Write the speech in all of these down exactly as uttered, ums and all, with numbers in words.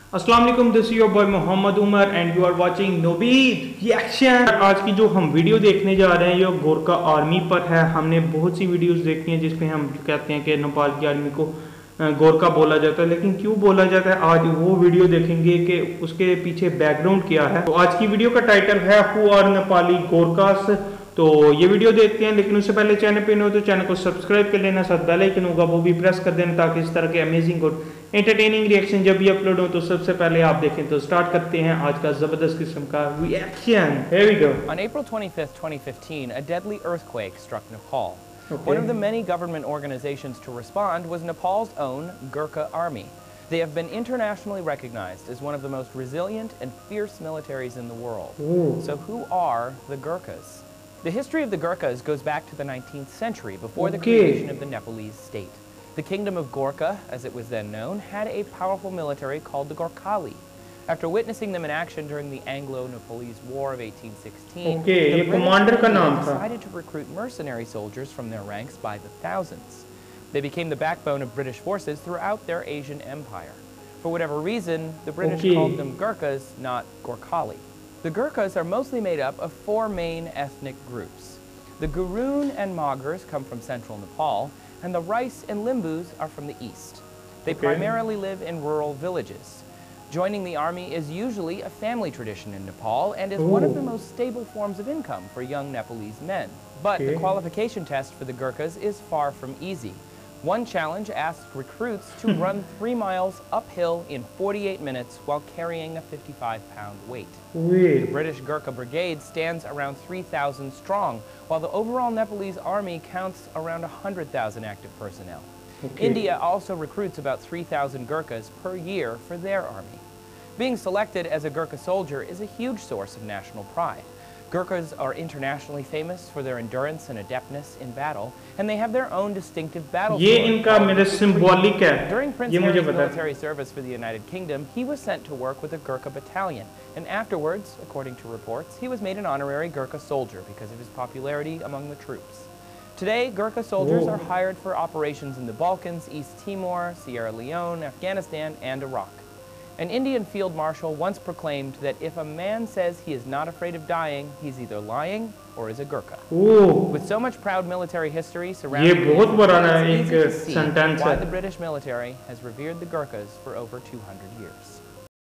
अस्सलाम वालेकुम, this is your boy Mohammad Umar and you are watching नोबीद रिएक्शन। आज की जो हम वीडियो देखने जा रहे हैं ये गोरखा आर्मी पर है। हमने बहुत सी वीडियोस देखी हैं जिसमें हम कहते हैं कि नेपाल की आर्मी को गोरखा बोला जाता है, लेकिन क्यों बोला जाता है आज वो वीडियो देखेंगे कि उसके पीछे बैकग्राउंड क्या है। तो आज की वीडियो का टाइटल है हु आर नेपाली गोरखास। तो ये वीडियो देखते हैं, लेकिन उससे पहले चैनल पे हो तो चैनल को सब्सक्राइब कर लेना, साथ बेल आइकन होगा वो भी प्रेस कर देना ताकि इस तरह के अमेजिंग और एंटरटेनिंग रिएक्शन जब भी अपलोड हो तो सबसे पहले आप देखें। तो स्टार्ट करते हैं आज का जबरदस्त किस्म का reaction. Here we go. On April twenty-fifth, twenty fifteen, a deadly earthquake struck Nepal. Okay. One of the many government organizations to respond was Nepal's own Gurkha Army. They have been internationally recognized as one of the most resilient and fierce militaries in the world. Ooh. So who are the Gurkhas? The history of the Gurkhas goes back to the nineteenth century, before Okay. the creation of the Nepalese state. The Kingdom of Gorkha, as it was then known, had a powerful military called the Gorkhali. After witnessing them in action during the Anglo-Nepalese War of eighteen sixteen, Okay, the ये British commander का नाम था। decided to recruit mercenary soldiers from their ranks by the thousands. They became the backbone of British forces throughout their Asian empire. For whatever reason, the British Okay. called them Gurkhas, not Gorkhali. The Gurkhas are mostly made up of four main ethnic groups. The Gurun and Magars come from central Nepal, and the Rice and Limbus are from the east. They Okay. primarily live in rural villages. Joining the army is usually a family tradition in Nepal and is one of the Ooh. most stable forms of income for young Nepalese men. But the Okay. qualification test for the Gurkhas is far from easy. One challenge asks recruits to run three miles uphill in forty-eight minutes while carrying a fifty-five pound weight. The Wait. British Gurkha Brigade stands around three thousand strong, while the overall Nepalese army counts around one hundred thousand active personnel. Okay. India also recruits about three thousand Gurkhas per year for their army. Being selected as a Gurkha soldier is a huge source of national pride. Gurkhas are internationally famous for their endurance and adeptness in battle, and they have their own distinctive battle ये sword इनका called मेरे the symbolic है, During Prince ये मुझे Harry's पता है। military service for the United Kingdom, he was sent to work with a Gurkha battalion, and afterwards, according to reports, he was made an honorary Gurkha soldier because of his popularity among the troops. Today, Gurkha soldiers Whoa. are hired for operations in the Balkans, East Timor, Sierra Leone, Afghanistan, and Iraq. An Indian field marshal once proclaimed that if a man says he is not afraid of dying, he's either lying or is a Gurkha. Oh, With so much proud military history ये surrounding बहुत it, पुराना it's एक easy to see sentence why है। the British military has revered the Gurkhas for over two hundred years.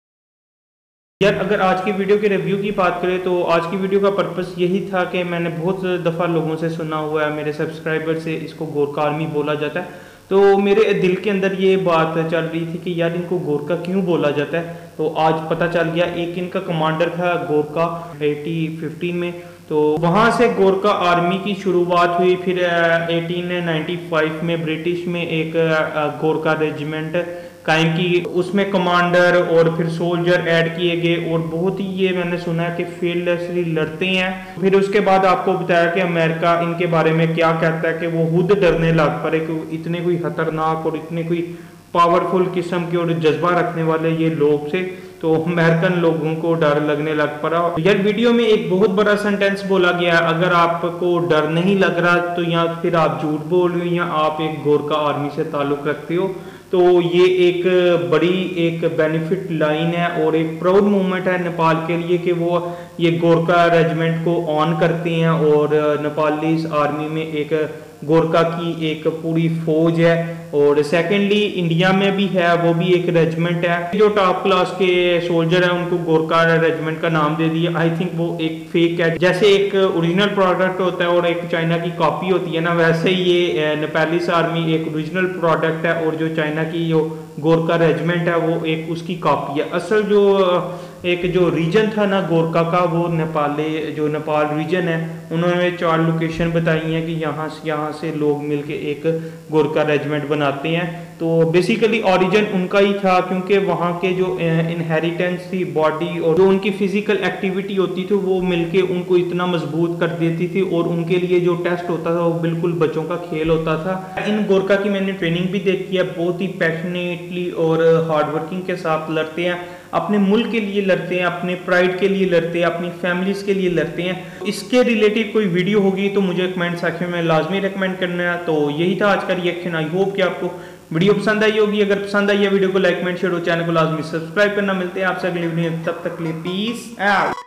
यार अगर आज की video के रिव्यू की बात करें तो आज की वीडियो का पर्पस यही था कि मैंने बहुत दफ़ा लोगों से सुना हुआ है, मेरे सब्सक्राइबर से, इसको गोरखा आर्मी बोला जाता है। तो मेरे दिल के अंदर ये बात चल रही थी कि यार इनको गोरखा क्यों बोला जाता है। तो आज पता चल गया, एक इनका कमांडर था गोरखा एटी फिफ्टीन में, तो वहाँ से गोरखा आर्मी की शुरुआत हुई। फिर एटीन नाइन्टी फाइव में ब्रिटिश में एक गोरखा रेजिमेंट कायम की, उसमें कमांडर और फिर सोल्जर ऐड किए गए और बहुत ही ये मैंने सुना है कि फील्डलेसली लड़ते हैं। फिर उसके बाद आपको बताया कि अमेरिका इनके बारे में क्या कहता है कि वो खुद डरने लग पड़े कि इतने कोई खतरनाक और इतने कोई पावरफुल किस्म के और जज्बा रखने वाले ये लोग थे, तो अमेरिकन लोगों को डर लगने लग पड़ा। यार वीडियो में एक बहुत बड़ा सेंटेंस बोला गया, अगर आपको डर नहीं लग रहा तो या फिर आप झूठ बोल रहे हो या आप एक गोरखा आर्मी से ताल्लुक रखते हो। तो ये एक बड़ी एक बेनिफिट लाइन है और एक प्राउड मोमेंट है नेपाल के लिए कि वो ये गोरखा रेजिमेंट को ऑन करते हैं और नेपाली आर्मी में एक गोरखा की एक पूरी फौज है। और सेकेंडली इंडिया में भी है, वो भी एक रेजिमेंट है। जो टॉप क्लास के सोल्जर है उनको गोरखा रेजिमेंट का नाम दे दिया। आई थिंक वो एक फेक है, जैसे एक ओरिजिनल प्रोडक्ट होता है और एक चाइना की कॉपी होती है ना, वैसे ही ये नेपाली आर्मी एक ओरिजिनल प्रोडक्ट है और जो चाइना की जो गोरखा रेजिमेंट है वो एक उसकी कॉपी है। असल जो एक जो रीजन था ना गोरखा का, वो नेपाली जो नेपाल रीजन है, उन्होंने चार लोकेशन बताई हैं कि यहाँ से यहाँ से लोग मिलके एक गोरखा रेजिमेंट बनाते हैं। तो बेसिकली ओरिजिन उनका ही था, क्योंकि वहाँ के जो इनहेरिटेंस थी बॉडी और जो उनकी फिजिकल एक्टिविटी होती थी वो मिलके उनको इतना मजबूत कर देती थी और उनके लिए जो टेस्ट होता था वो बिल्कुल बच्चों का खेल होता था। इन गोरखा की मैंने ट्रेनिंग भी देखी है, बहुत ही पैशनेटली और हार्डवर्किंग के साथ लड़ते हैं। अपने मुल्क के लिए लड़ते हैं, अपने प्राइड के लिए लड़ते हैं, अपनी फैमिलीज के लिए लड़ते हैं। इसके रिलेटेड कोई वीडियो होगी तो मुझे कमेंट सेक्शन में लाजमी रिकमेंड करना है। तो यही था आज का रिएक्शन। आई होप कि आपको वीडियो पसंद आई होगी। अगर पसंद आई है वीडियो को लाइक कमेंट शेयर और चैनल को लाजमी सब्सक्राइब करना। मिलते हैं आपसे अगली वीडियो, तब तक के लिए पीस आउट।